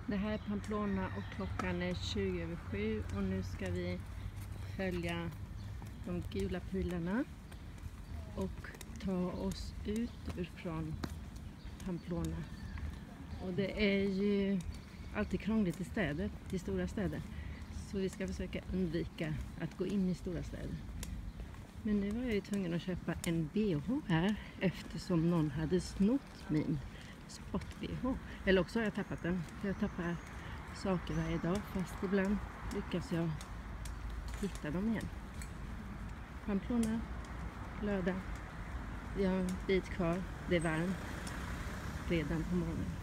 Det här är Pamplona och klockan är 7:20 och nu ska vi följa de gula pilarna och ta oss ut från Pamplona. Och det är ju alltid krångligt i stora städer. Så vi ska försöka undvika att gå in i stora städer. Men nu var jag ju tvungen att köpa en BH här eftersom någon hade snott min sport-BH. Eller också har jag tappat den. Jag tappar saker varje dag, fast ibland lyckas jag hitta dem igen. Pamplona, lördag. Vi har en bit kvar. Det är varmt redan på morgonen.